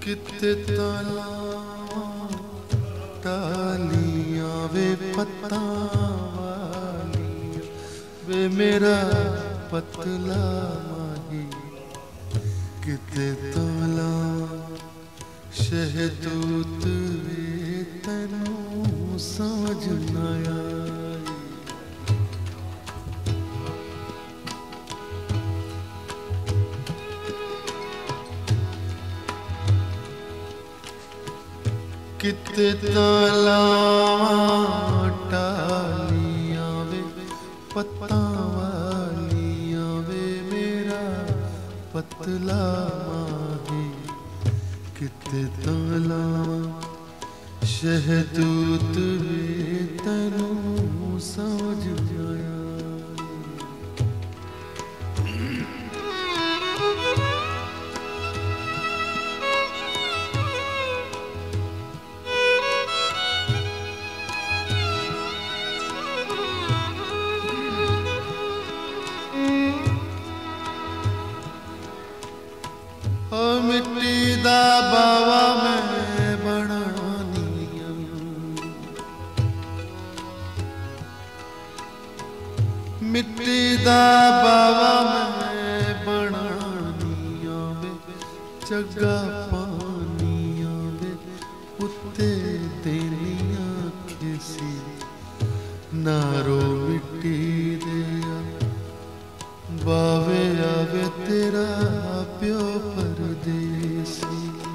किते ताला टालियां वे पत्ता वालियां वे मेरा पतला माही किते ताला शहदूत वे तैनू समझ न आई किते ताला टालियां वे पत्ता वालियां वे मेरा पतला माही किते ताला शहदूत वे तैनू समझ आया मिट्टी दा बावा मैं बनानिया मिट्टी दा बावा मैं बनानिया वे जगा पानिया वे उत्ते तेरिया खिसी नारो मिट्टी दिया बावे आवे तेरा प्यो परदेसी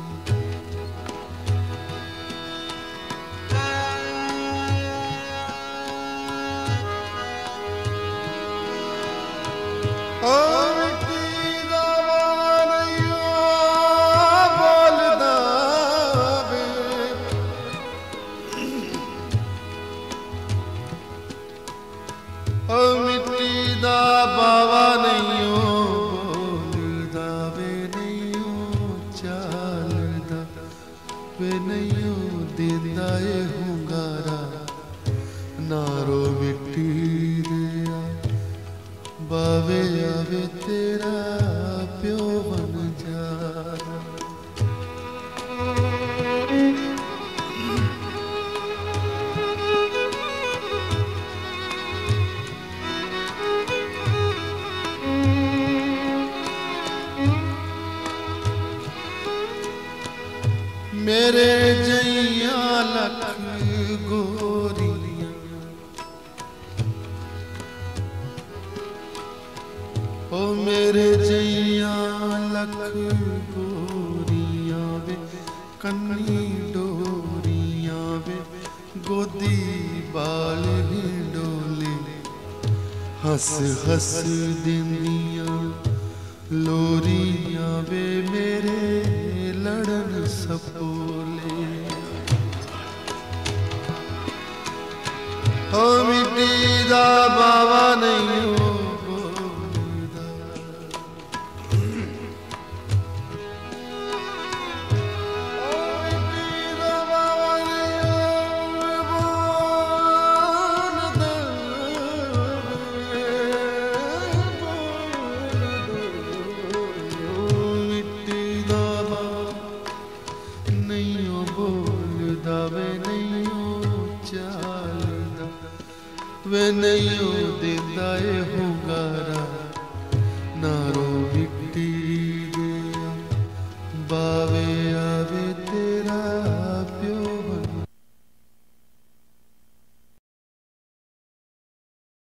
ओ मिट्टी दा वारियो बोलदा वे ओ मिट्टी दा बावा नहीं बोलदा वे नहीं चालदा वे नहीं दिंदा ए हुंगारा नारो मिट्टी दिया बावे आवे तेरा प्यो बन जाना मेरे जैया लख गोरियां ओ मेरे जैया लख गोरियां वे कन्नी डोरियां वे गोदी बाल हिंडोले हस हस दिनिया लोरियां वे मेरे लड़न सपोले ओ मिट्टी दा बावा नहीं बोलदा ओ मिट्टी दा बावा नहीं बोलदा मिट्टी दा नहीं बोलदा वे नहीं चालदा वे नहीं दिंदा ए हुंगारा